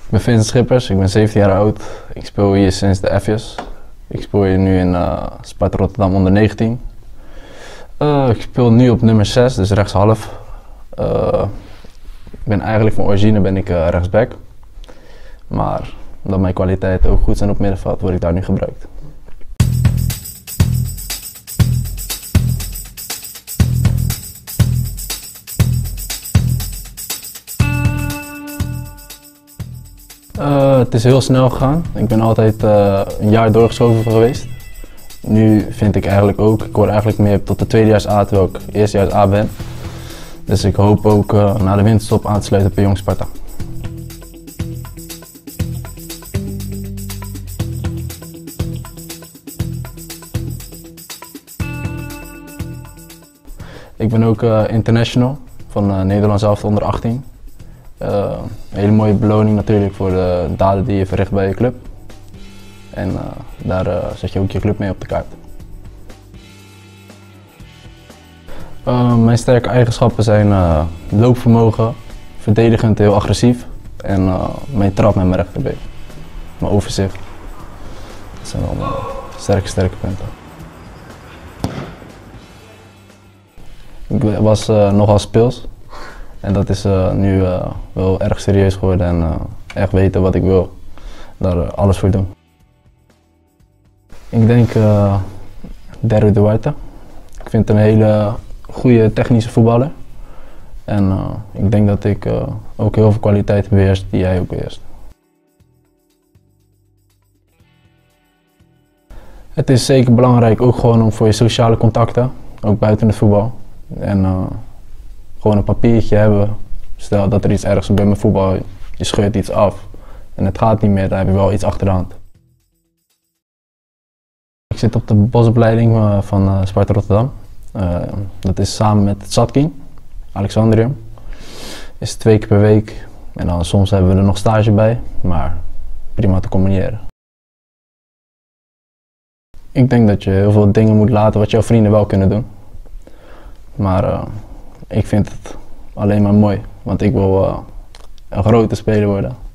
Ik ben Vincent Schippers, ik ben 17 jaar oud. Ik speel hier sinds de F's. Ik speel hier nu in Sparta Rotterdam onder 19. Ik speel nu op nummer 6, dus rechtshalf. Ik ben eigenlijk van origine rechtsback. Maar omdat mijn kwaliteiten ook goed zijn op middenveld, word ik daar nu gebruikt. Het is heel snel gegaan. Ik ben altijd een jaar doorgeschoven geweest. Nu vind ik eigenlijk ook, ik hoor eigenlijk meer tot de tweedejaars A terwijl ik eerstejaars A ben. Dus ik hoop ook na de winterstop aan te sluiten bij Jong Sparta. Ik ben ook international van Nederland zelf onder 18. Een hele mooie beloning natuurlijk voor de daden die je verricht bij je club. En daar zet je ook je club mee op de kaart. Mijn sterke eigenschappen zijn loopvermogen, verdedigend heel agressief en mijn trap met mijn rechterbeen. Mijn overzicht. Dat zijn wel mijn sterke punten. Ik was nogal speels. En dat is nu wel erg serieus geworden en echt weten wat ik wil. Daar alles voor doen. Ik denk Derrick Duarte. Ik vind hem een hele goede technische voetballer. En ik denk dat ik ook heel veel kwaliteiten beheers die hij ook beheerst. Het is zeker belangrijk ook gewoon om voor je sociale contacten, ook buiten het voetbal. En gewoon een papiertje hebben. Stel dat er iets ergs gebeurt met voetbal, je scheurt iets af en het gaat niet meer, dan heb je wel iets achter de hand. Ik zit op de bosopleiding van Sparta Rotterdam. Dat is samen met Zatkin, Alexandrium. Is 2 keer per week en dan soms hebben we er nog stage bij, maar prima te combineren. Ik denk dat je heel veel dingen moet laten wat jouw vrienden wel kunnen doen. Maar ik vind het alleen maar mooi, want ik wil een grote speler worden.